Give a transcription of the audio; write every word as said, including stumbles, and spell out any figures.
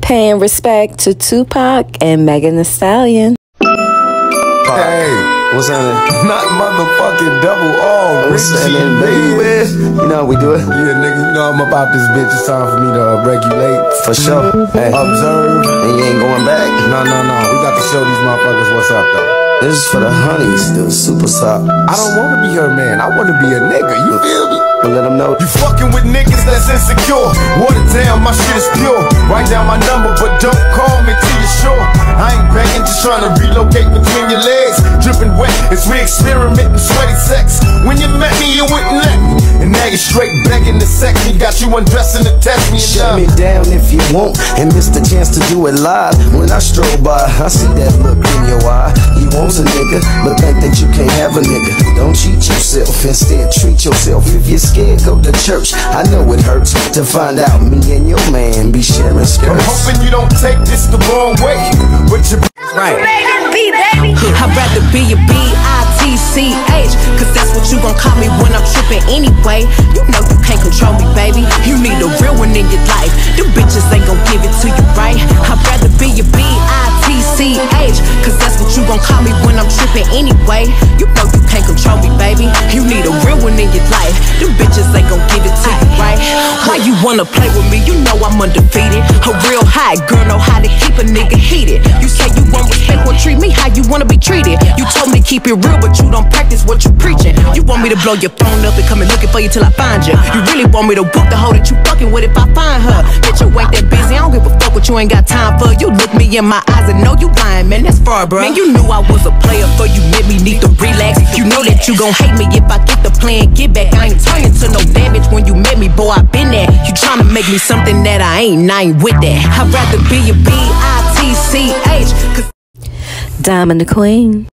Paying respect to Tupac and Megan Thee Stallion. Hey, what's happening? Not motherfucking double R. What's happening, baby? You know how we do it? Yeah, nigga, you know I'm about this bitch. It's time for me to uh, regulate. For sure. Hey. Observe. And you ain't going back? No, no, no. We got to show these motherfuckers what's up, though. This is for the honeys, the super sops. I don't want to be her man. I want to be a nigga. You feel me? But let them know. You fucking with niggas that's insecure. Water down, my shit is pure. Write down my number, but don't call me till you're sure. I ain't begging, just trying to relocate between your legs. Dripping wet as we experimenting sweaty sex. When you met me, you wouldn't let me. And now you're straight begging to sex me. Got you undressing to test me. Shut me down if you want, and miss the chance to do it live. When I stroll by, I see that look in your eye. You want a nigga, but think that you can't have a nigga. Don't cheat yourself, instead treat yourself. If you're scared, go to church. I know it hurts to find out me and your man be sharing skirts. I'm hoping you don't take this the wrong way, but you right. I'd rather be a B I T C H, cause that's what you gon' call me when I'm trippin' anyway. You know you can't control me, baby. You need a real one in your life. Them bitches ain't gon' give it to you, right? I'd rather be a B I T C H, cause that's what you gon' call me when I'm trippin' anyway. You know you can't control me, baby. You need a real one in your life. Them bitches ain't gon' give it to you, right? Why you wanna play with me? You know I'm undefeated. A real high girl know how to keep a nigga heated. You say you want respect, well treat me how you wanna be treated. You told me to keep it real, but you don't practice what you preaching. You want me to blow your phone up and come and looking for you till I find you. You really want me to whoop the hoe that you fucking with if I find her. Bitch, you ain't that busy, I don't give a fuck what you ain't got time for. You look me in my eyes and know you lying, man, that's far, bro. Man, you knew I was a player, for you made me need to relax. You know that you gon' hate me if I get the plan, get back. I ain't turning to no damage when you met me, boy, I been there. You tryna make me something that I ain't, I ain't with that. I'd rather be a B I T C H, cause Diamond the Queen.